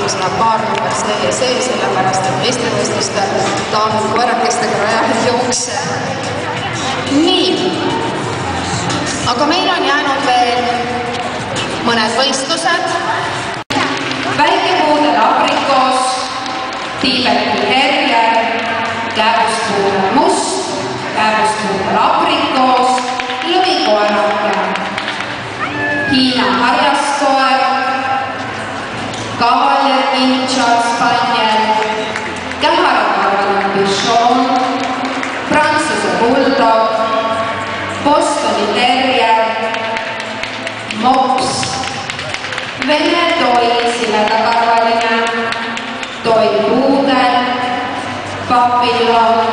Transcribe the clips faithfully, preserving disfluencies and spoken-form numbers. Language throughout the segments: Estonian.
võistlus läheb paar number see ja see, sellepärast et meistrivõistlustel daamid koerakestega rajal ei jookse. Nii, aga meil on jäänud veel mõned võistlused. Väikepuudel abrikoos, Tiibeti herjer, kääbuspuudel must, kääbuspuudel abrikoos, lõvikoerake, Hiina harjaskoer, kavaljer Charles Spaniel, käharakarvaline bichon, Prantsuse bulldog, Bostoni terrier, mops, Vene toi siledakarvaline, toi puudel, papillon,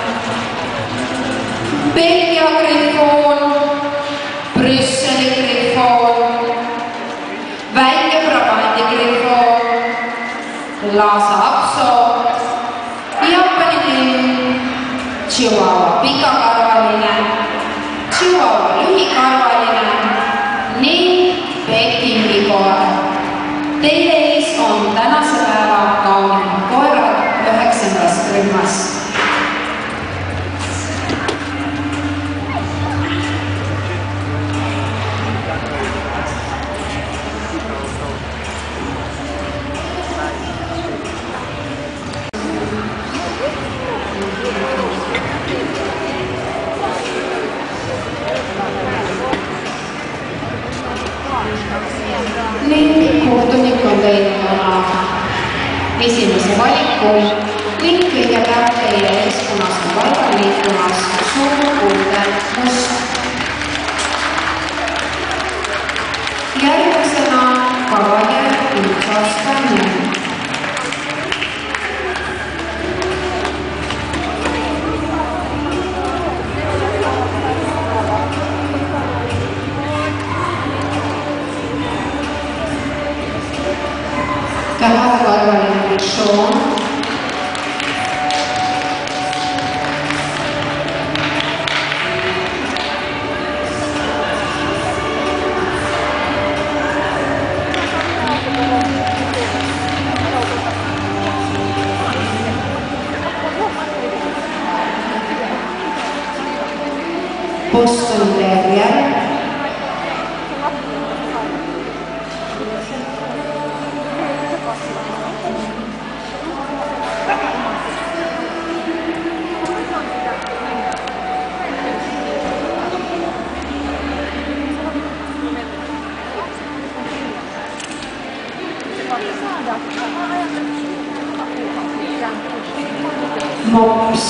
Belgia grifoon, Brüsseli grifoon, väike Brabandi grifoon, Lhasa Apso, Jaapani lind, Chihuahua pikakarvaline, Chihuahua lühikarvaline ning Pekingi koer. Teie ees on tänase päeva kaunimad koerad üheksandast rühmast. Ning kohtunik on teinud oma esimese valiku ning kõigepealt teie ees punasel paigal liikumas suur puudel must. Järgmisena kavaljer Charles Spaniel. Käharakarvaline bichon, Boston terrier, mops,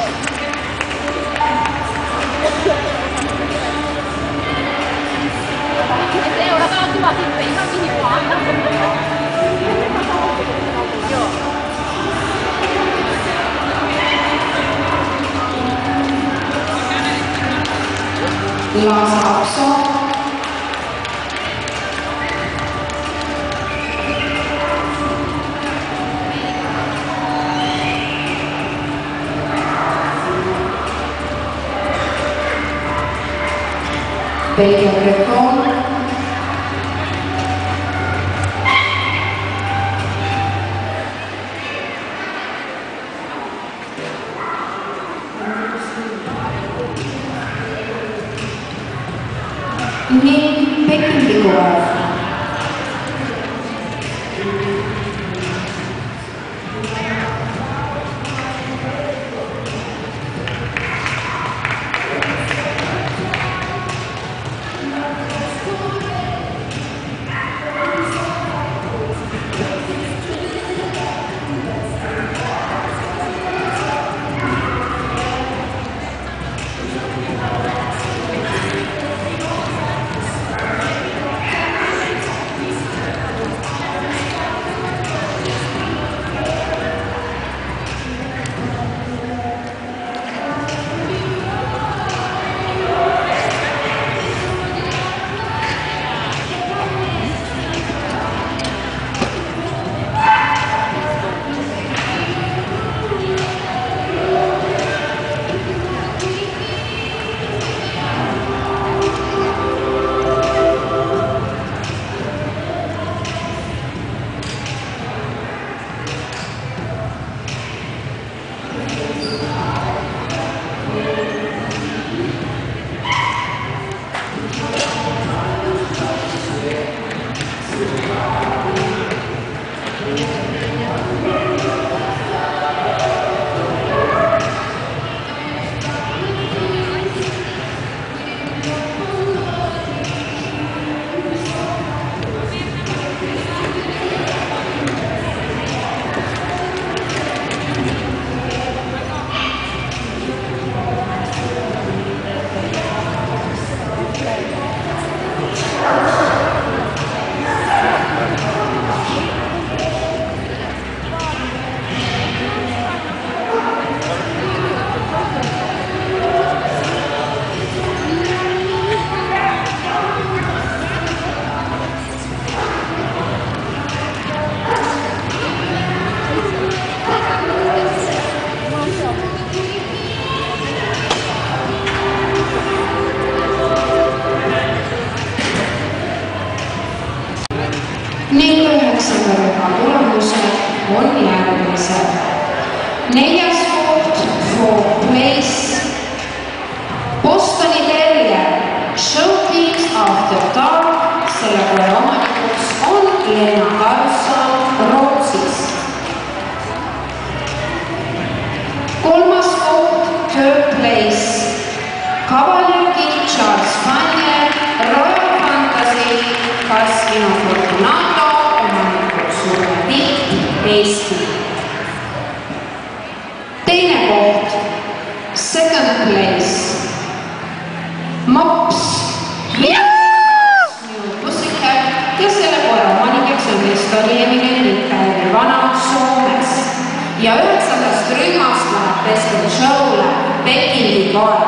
Lhasa Apso, Belgia grifoon, ning Pekingi koer. ning üheksanda rühma tulemused on järgmised. Neljas koht for place Bostoni Terrier Showcase After Dark, selle koera omanikuks on Lena Karlsson Rootsis. Kolmas koht Third Place Cavalier King Charles Spaniel Royal Fantasy Casino Fortunato omanikuks Urve Tiit Eesti. Teine koht Second Place Mops New Pussycat ja selle koera omanikeks on Kristo Lieminen Mikael Vana Soomes. Ja üheksandast rühmast läheb Best in Show'le Pekingi koer.